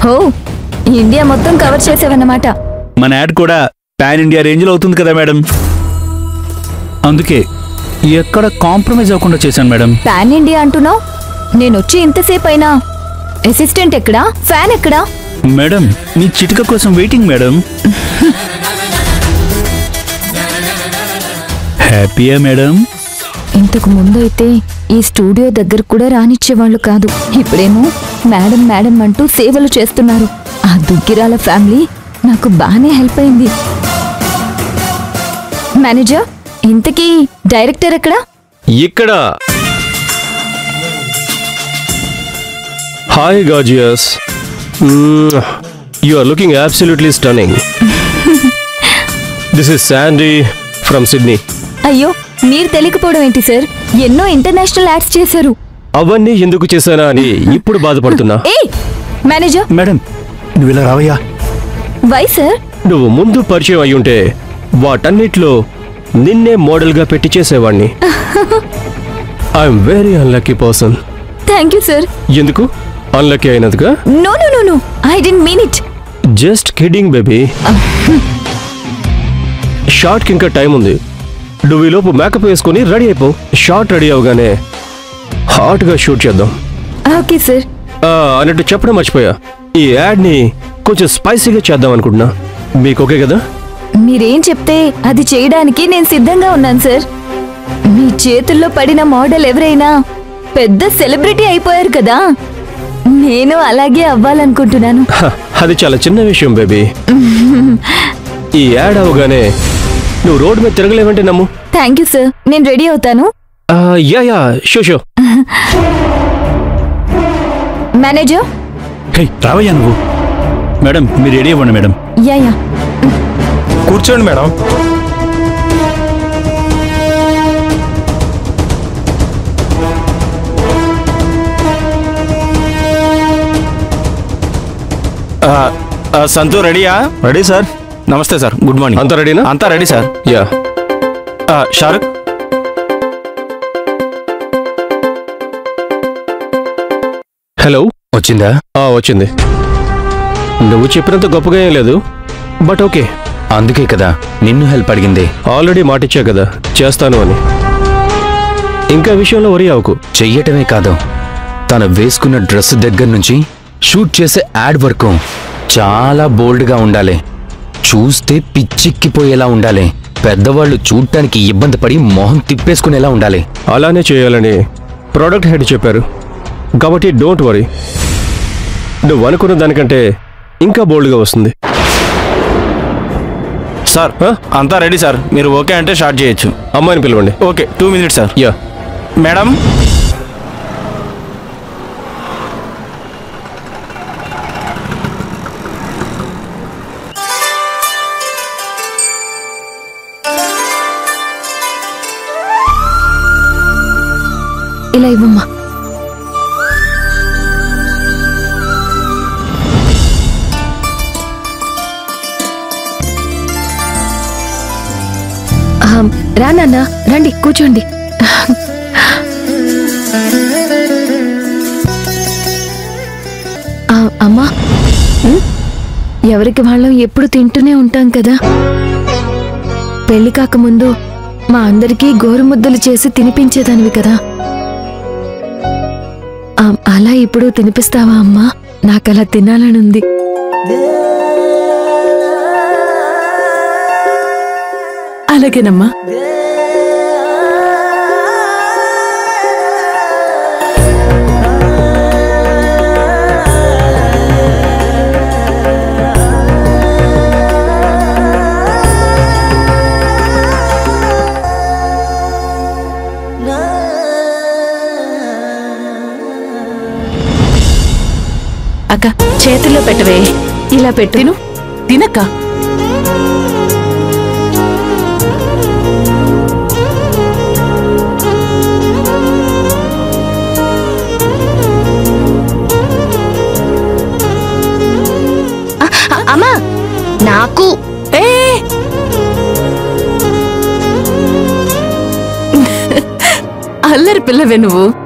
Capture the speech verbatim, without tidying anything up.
హో ఇండియా మొత్తం కవర్ చేసేవన్నమాట. మన యాడ్ కూడా పాన్ ఇండియా రేంజ్ లో అవుతుంది కదా మేడం, అందుకే ఎక్కడ కాంప్రమైజ్ అవ్వకుండా చేశాను మేడం. పాన్ ఇండియా అంటున్నావు, నేను వచ్చి ఇంతసేపు అయినా అసిస్టెంట్ ఎక్కడా, ఫ్యాన్ ఎక్కడా? మేడం మీ చిటిక కోసం వెయిటింగ్ మేడం. హ్యాపీయా మేడం? ఇంతకు ముందు అయితే ఈ స్టూడియో దగ్గర కూడా రానిచ్చేవాళ్ళు కాదు, ఇప్పుడేమో మేడం మేడం అంటూ సేవలు చేస్తున్నారు. ఆ దుగ్గిరాల ఫ్యామిలీ నాకు బాగానే హెల్ప్ అయింది. మేనేజర్, ఇంతకీ డైరెక్టర్ ఎక్కడా? ఇక్కడ. Hi gorgeous, you are looking absolutely stunning. This is Sandy from Sydney. అయ్యో, మీరు తెలియకపోవడం ఏంటి సార్, ఎన్నో ఇంటర్నేషనల్ యాడ్స్ చేశారు. అవన్నీ ఎందుకు చేశానా అని ఇప్పుడు బాధపడుతున్నా. ఏ మేనేజర్, మేడం నువ్వు ఇలా రావయ్యా. Why sir? నువ్వు ముందు పరిచయం అయ్యుంటే వాటన్నిట్లో నిన్నే మోడల్ గా పెట్టి చేసేవాణ్ణి. I'm very unlucky person. Thank you sir. ఎందుకు అన్లక్కీ అయినందుగా? No no no no, I didn't mean it. Just kidding baby. Shot కి ఇంకా టైం ఉంది, నువ్వు ఈ లోపు మేకప్ వేసుకుని రెడీ అయిపో. షార్ట్ రెడీ అవగానే హాట్ గా షూట్ చేద్దాం. Okay sir. అన్నట్టు చెప్పడం మర్చిపోయా, ఈ యాడ్ ని కొంచెం స్పైసీగా చేద్దాం అనుకుంటున్నా. మీకు ఓకే కదా? మీరేం చెప్తే అది చేయడానికి నేను సిద్ధంగా ఉన్నాను సార్. మీ చేతుల్లో పడిన మోడల్ ఎవరైనా పెద్ద సెలబ్రిటీ అయిపోయారు కదా, నేను అలాగే అవ్వాలనుకుంటున్నాను. అది చాలా చిన్న విషయం బేబీ. ఈ యాడ్ అవగానే నువ్వు రోడ్ మీద తిరగలేవంటే నమ్ము. థ్యాంక్ యూ సార్, నేను రెడీ అవుతాను. Yeah yeah show show. Manager, రావయ్యా నువ్వు. మేడం మీరు రెడీ అవ్వండి మేడం. యా యా కూర్చోండి మేడం. సంతూ రెడీయా? Ready sir. నమస్తే సార్, గుడ్ మార్నింగ్. అంతా రెడీనా? అంతా ready sir. Yeah. Shahrukh, hello. వచ్చిందా? వచ్చింది. నువ్వు చెప్పినంత గొప్పగా ఏం లేదు, బట్ ఓకే. అందుకే కదా నిన్ను హెల్ప్ అడిగింది. ఆల్రెడీ మాటిచ్చా కదా చేస్తాను అని. ఇంకా విషయంలో వరి అవ్వకు. చెయ్యటమే కాదు, తను వేసుకున్న డ్రెస్ దగ్గర నుంచి షూట్ చేసే యాడ్ వరకు చాలా బోల్డ్గా ఉండాలి. చూస్తే పిచ్చిక్కిపోయేలా ఉండాలి. పెద్దవాళ్ళు చూడటానికి ఇబ్బంది పడి మొహం తిప్పేసుకునేలా ఉండాలి. అలానే చేయాలని ప్రోడక్ట్ హెడ్ చెప్పారు కాబట్టి డోంట్ వరీ. నువ్వు అనుకున్న దానికంటే ఇంకా బోల్డ్గా వస్తుంది. సార్ అంతా రెడీ సార్, మీరు ఓకే అంటే స్టార్ట్ చేయొచ్చు. అమ్మాయిని పిలవండి. Okay, two minutes sir. Yeah madam. ఇలా ఇవ్వమ్మా. రా నాన్న, రండి కూర్చోండి. అమ్మా, ఎవరికి వాళ్ళం ఎప్పుడు తింటూనే ఉంటాం కదా. పెళ్లి కాకముందు మా అందరికీ గోరుముద్దలు చేసి తినిపించేదానివి కదా, అలా ఇప్పుడు తినిపిస్తావా అమ్మా? నాకలా తినాలనుంది. అలాగేనమ్మా. అక్క, చేతుల్లో పెట్టవే. ఇలా పెట్టు. తిను, తినక్క. అమ్మా నాకు అల్లరి పిల్లవే నువ్వు.